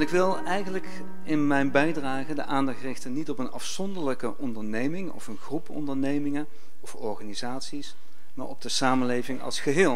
ik wil eigenlijk in mijn bijdrage de aandacht richten niet op een afzonderlijke onderneming of een groep ondernemingen of organisaties, maar op de samenleving als geheel.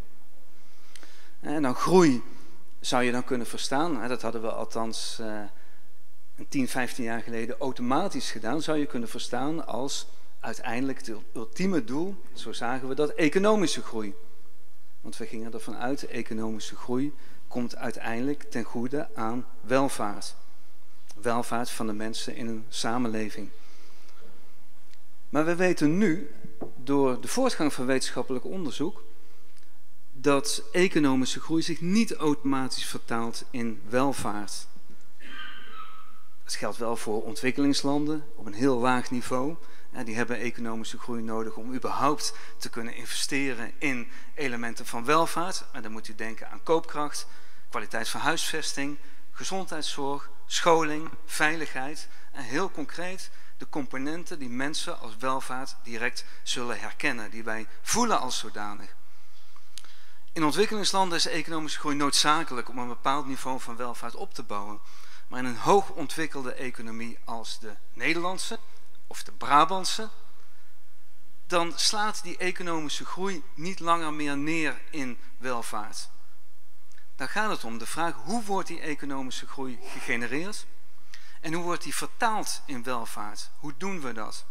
En dan groei zou je dan kunnen verstaan, dat hadden we althans 10, 15 jaar geleden automatisch gedaan, zou je kunnen verstaan als uiteindelijk het ultieme doel, zo zagen we dat, economische groei. Want we gingen ervan uit, economische groei komt uiteindelijk ten goede aan welvaart. Welvaart van de mensen in een samenleving. Maar we weten nu, door de voortgang van wetenschappelijk onderzoek, dat economische groei zich niet automatisch vertaalt in welvaart. Dat geldt wel voor ontwikkelingslanden op een heel laag niveau. Die hebben economische groei nodig om überhaupt te kunnen investeren in elementen van welvaart. En dan moet u denken aan koopkracht, kwaliteit van huisvesting, gezondheidszorg, scholing, veiligheid. En heel concreet de componenten die mensen als welvaart direct zullen herkennen, die wij voelen als zodanig. In ontwikkelingslanden is economische groei noodzakelijk om een bepaald niveau van welvaart op te bouwen. Maar in een hoog ontwikkelde economie als de Nederlandse of de Brabantse, dan slaat die economische groei niet langer meer neer in welvaart. Dan gaat het om de vraag, hoe wordt die economische groei gegenereerd en hoe wordt die vertaald in welvaart? Hoe doen we dat?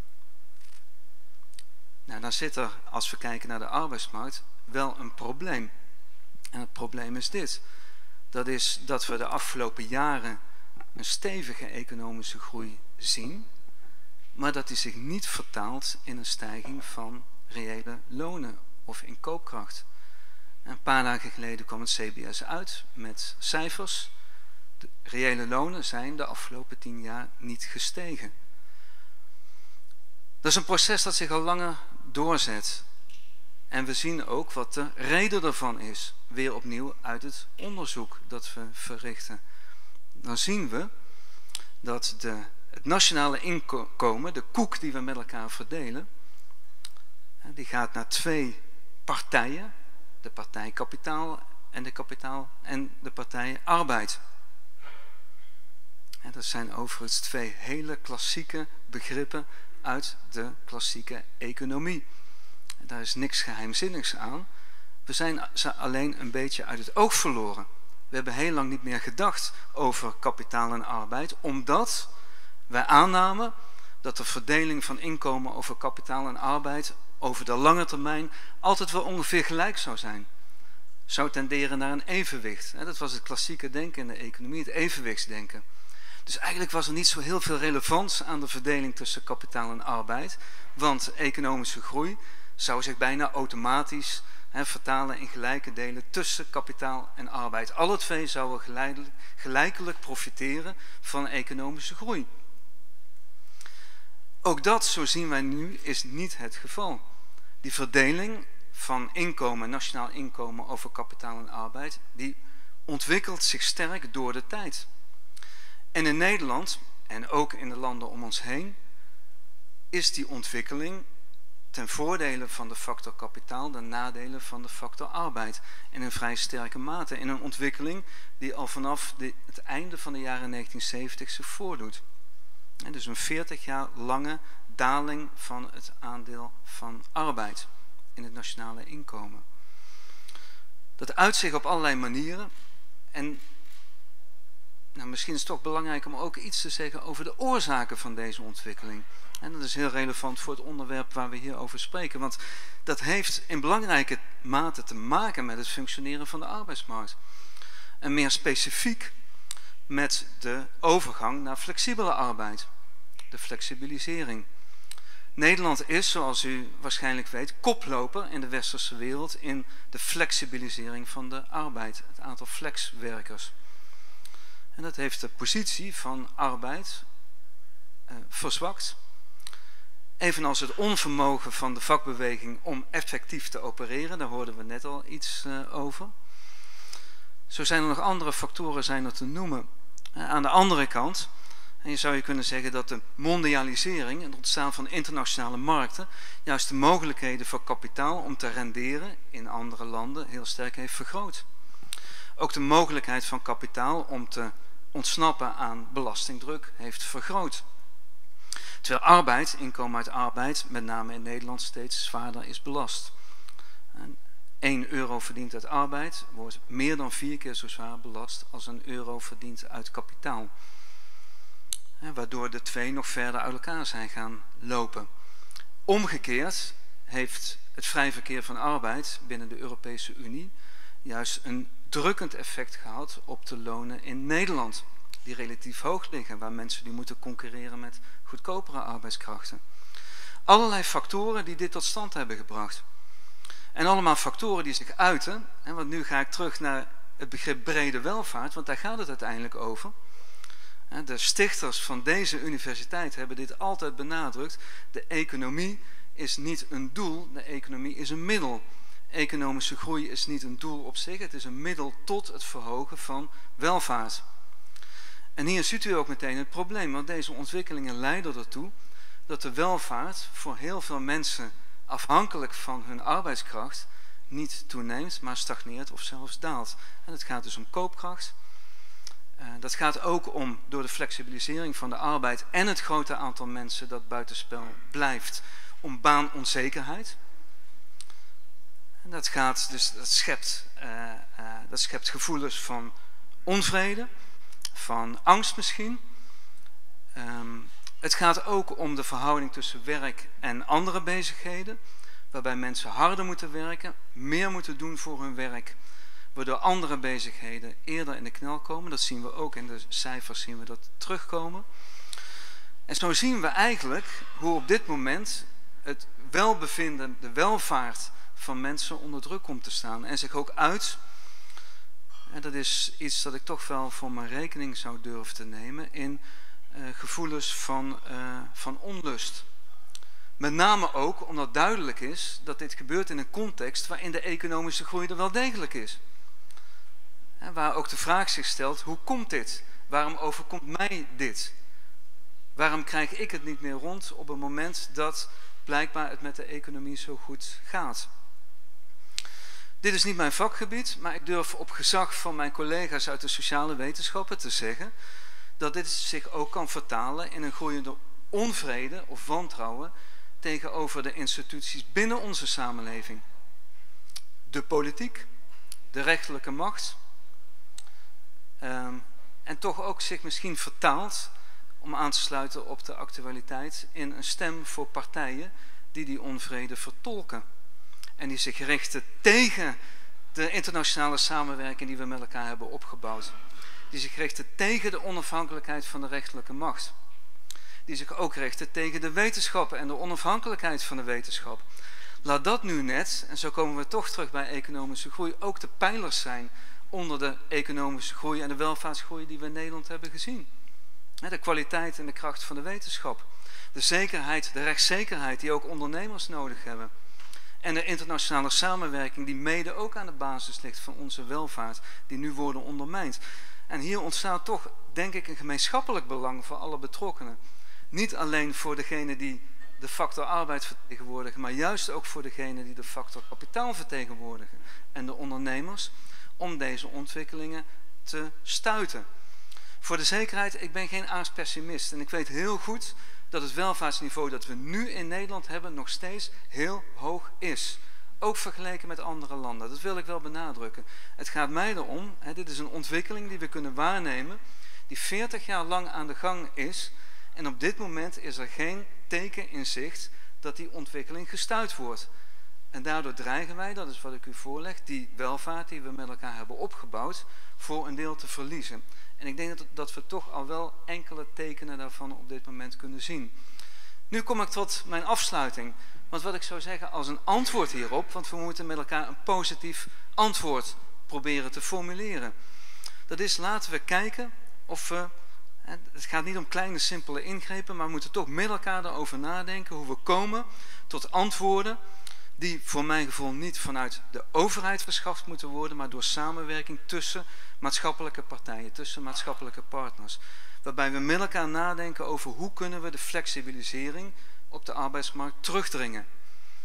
Nou, dan zit er, als we kijken naar de arbeidsmarkt, wel een probleem. En het probleem is dit. Dat is dat we de afgelopen jaren een stevige economische groei zien, maar dat die zich niet vertaalt in een stijging van reële lonen of in koopkracht. Een paar dagen geleden kwam het CBS uit met cijfers. De reële lonen zijn de afgelopen 10 jaar niet gestegen. Dat is een proces dat zich al langer doorzet. En we zien ook wat de reden daarvan is. Weer opnieuw uit het onderzoek dat we verrichten. Dan zien we dat het nationale inkomen, de koek die we met elkaar verdelen, die gaat naar 2 partijen. De partij kapitaal en de partij arbeid. En dat zijn overigens 2 hele klassieke begrippen uit de klassieke economie. En daar is niks geheimzinnigs aan. We zijn ze alleen een beetje uit het oog verloren. We hebben heel lang niet meer gedacht over kapitaal en arbeid, omdat wij aannamen dat de verdeling van inkomen over kapitaal en arbeid over de lange termijn altijd wel ongeveer gelijk zou zijn. Zou tenderen naar een evenwicht. Dat was het klassieke denken in de economie, het evenwichtsdenken. Dus eigenlijk was er niet zo heel veel relevans aan de verdeling tussen kapitaal en arbeid, want economische groei zou zich bijna automatisch vertalen in gelijke delen tussen kapitaal en arbeid. Alle 2 zouden gelijkelijk profiteren van economische groei. Ook dat, zo zien wij nu, is niet het geval. Die verdeling van inkomen, nationaal inkomen over kapitaal en arbeid, die ontwikkelt zich sterk door de tijd. En in Nederland, en ook in de landen om ons heen, is die ontwikkeling ten voordele van de factor kapitaal, de nadelen van de factor arbeid. In een vrij sterke mate. In een ontwikkeling die al vanaf het einde van de jaren 1970 zich voordoet. En dus een 40 jaar lange daling van het aandeel van arbeid in het nationale inkomen. Dat uit zich op allerlei manieren. En misschien is het toch belangrijk om ook iets te zeggen over de oorzaken van deze ontwikkeling. En dat is heel relevant voor het onderwerp waar we hier over spreken. Want dat heeft in belangrijke mate te maken met het functioneren van de arbeidsmarkt. En meer specifiek met de overgang naar flexibele arbeid. De flexibilisering. Nederland is, zoals u waarschijnlijk weet, koploper in de westerse wereld in de flexibilisering van de arbeid. Het aantal flexwerkers. En dat heeft de positie van arbeid verzwakt. Evenals het onvermogen van de vakbeweging om effectief te opereren, daar hoorden we net al iets over. Zo zijn er nog andere factoren te noemen. Aan de andere kant, en je zou kunnen zeggen dat de mondialisering en het ontstaan van internationale markten juist de mogelijkheden voor kapitaal om te renderen in andere landen heel sterk heeft vergroot. Ook de mogelijkheid van kapitaal om te ontsnappen aan belastingdruk heeft vergroot. Terwijl arbeid, inkomen uit arbeid, met name in Nederland steeds zwaarder is belast. 1 euro verdiend uit arbeid wordt meer dan 4 keer zo zwaar belast als 1 euro verdiend uit kapitaal. Waardoor de twee nog verder uit elkaar zijn gaan lopen. Omgekeerd heeft het vrij verkeer van arbeid binnen de Europese Unie juist een drukkend effect gehad op de lonen in Nederland, die relatief hoog liggen, waar mensen die moeten concurreren met goedkopere arbeidskrachten. Allerlei factoren die dit tot stand hebben gebracht. En allemaal factoren die zich uiten, want nu ga ik terug naar het begrip brede welvaart, want daar gaat het uiteindelijk over. De stichters van deze universiteit hebben dit altijd benadrukt. De economie is niet een doel, de economie is een middel. Economische groei is niet een doel op zich, het is een middel tot het verhogen van welvaart. En hier ziet u ook meteen het probleem, want deze ontwikkelingen leiden ertoe dat de welvaart voor heel veel mensen afhankelijk van hun arbeidskracht niet toeneemt, maar stagneert of zelfs daalt. En het gaat dus om koopkracht. Dat gaat ook om, door de flexibilisering van de arbeid en het grote aantal mensen dat buitenspel blijft, om baanonzekerheid. En dat schept gevoelens van onvrede, van angst misschien. Het gaat ook om de verhouding tussen werk en andere bezigheden, waarbij mensen harder moeten werken, meer moeten doen voor hun werk, waardoor andere bezigheden eerder in de knel komen. Dat zien we ook in de cijfers, zien we dat terugkomen. En zo zien we eigenlijk hoe op dit moment het welbevinden, de welvaart van mensen onder druk komt te staan. En zich ook uit, en dat is iets dat ik toch wel voor mijn rekening zou durven te nemen, in gevoelens van onlust. Met name ook omdat duidelijk is dat dit gebeurt in een context waarin de economische groei er wel degelijk is. Waar ook de vraag zich stelt, hoe komt dit? Waarom overkomt mij dit? Waarom krijg ik het niet meer rond op het moment dat blijkbaar het met de economie zo goed gaat? Dit is niet mijn vakgebied, maar ik durf op gezag van mijn collega's uit de sociale wetenschappen te zeggen dat dit zich ook kan vertalen in een groeiende onvrede of wantrouwen tegenover de instituties binnen onze samenleving. De politiek, de rechterlijke macht, en toch ook zich misschien vertaalt, om aan te sluiten op de actualiteit, in een stem voor partijen die die onvrede vertolken. En die zich richten tegen de internationale samenwerking die we met elkaar hebben opgebouwd. Die zich richten tegen de onafhankelijkheid van de rechterlijke macht. Die zich ook richten tegen de wetenschappen en de onafhankelijkheid van de wetenschap. Laat dat nu net, en zo komen we toch terug bij economische groei, ook de pijlers zijn onder de economische groei en de welvaartsgroei die we in Nederland hebben gezien. De kwaliteit en de kracht van de wetenschap. De zekerheid, de rechtszekerheid die ook ondernemers nodig hebben. En de internationale samenwerking die mede ook aan de basis ligt van onze welvaart, die nu worden ondermijnd. En hier ontstaat toch, denk ik, een gemeenschappelijk belang voor alle betrokkenen. Niet alleen voor degenen die de factor arbeid vertegenwoordigen, maar juist ook voor degenen die de factor kapitaal vertegenwoordigen. En de ondernemers, om deze ontwikkelingen te stuiten. Voor de zekerheid, ik ben geen aarspessimist en ik weet heel goed dat het welvaartsniveau dat we nu in Nederland hebben nog steeds heel hoog is. Ook vergeleken met andere landen. Dat wil ik wel benadrukken. Het gaat mij erom, dit is een ontwikkeling die we kunnen waarnemen, die 40 jaar lang aan de gang is. En op dit moment is er geen teken in zicht dat die ontwikkeling gestuit wordt. En daardoor dreigen wij, dat is wat ik u voorleg, die welvaart die we met elkaar hebben opgebouwd, voor een deel te verliezen. En ik denk dat we toch al wel enkele tekenen daarvan op dit moment kunnen zien. Nu kom ik tot mijn afsluiting. Want wat ik zou zeggen als een antwoord hierop, want we moeten met elkaar een positief antwoord proberen te formuleren. Dat is, laten we kijken of we, het gaat niet om kleine simpele ingrepen, maar we moeten toch met elkaar erover nadenken hoe we komen tot antwoorden die voor mijn gevoel niet vanuit de overheid verschaft moeten worden, maar door samenwerking tussen maatschappelijke partijen, tussen maatschappelijke partners. Waarbij we met elkaar nadenken over hoe kunnen we de flexibilisering op de arbeidsmarkt terugdringen.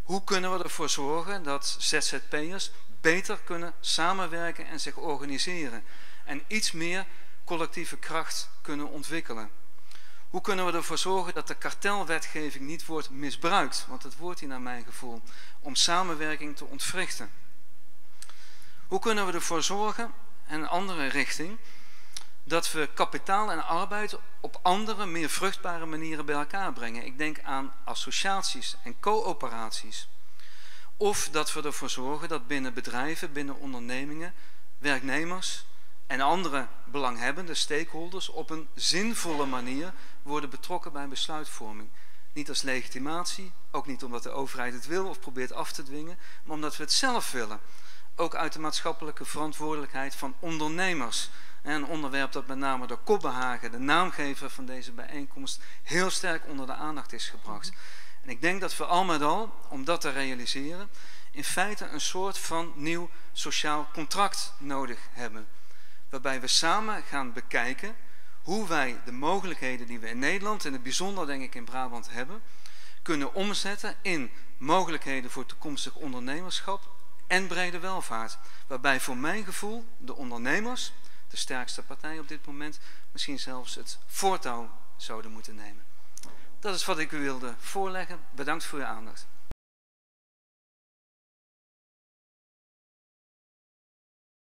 Hoe kunnen we ervoor zorgen dat ZZP'ers beter kunnen samenwerken en zich organiseren en iets meer collectieve kracht kunnen ontwikkelen? Hoe kunnen we ervoor zorgen dat de kartelwetgeving niet wordt misbruikt, want dat wordt die naar mijn gevoel, om samenwerking te ontwrichten? Hoe kunnen we ervoor zorgen, en een andere richting, dat we kapitaal en arbeid op andere, meer vruchtbare manieren bij elkaar brengen? Ik denk aan associaties en coöperaties. Of dat we ervoor zorgen dat binnen bedrijven, binnen ondernemingen, werknemers en andere belanghebbende stakeholders op een zinvolle manier worden betrokken bij besluitvorming. Niet als legitimatie, ook niet omdat de overheid het wil of probeert af te dwingen, maar omdat we het zelf willen. Ook uit de maatschappelijke verantwoordelijkheid van ondernemers. Een onderwerp dat met name door Kopenhagen, de naamgever van deze bijeenkomst, heel sterk onder de aandacht is gebracht. En ik denk dat we al met al, om dat te realiseren, in feite een soort van nieuw sociaal contract nodig hebben. Waarbij we samen gaan bekijken hoe wij de mogelijkheden die we in Nederland, in het bijzonder denk ik in Brabant hebben, kunnen omzetten in mogelijkheden voor toekomstig ondernemerschap en brede welvaart. Waarbij voor mijn gevoel de ondernemers, de sterkste partij op dit moment, misschien zelfs het voortouw zouden moeten nemen. Dat is wat ik u wilde voorleggen. Bedankt voor uw aandacht.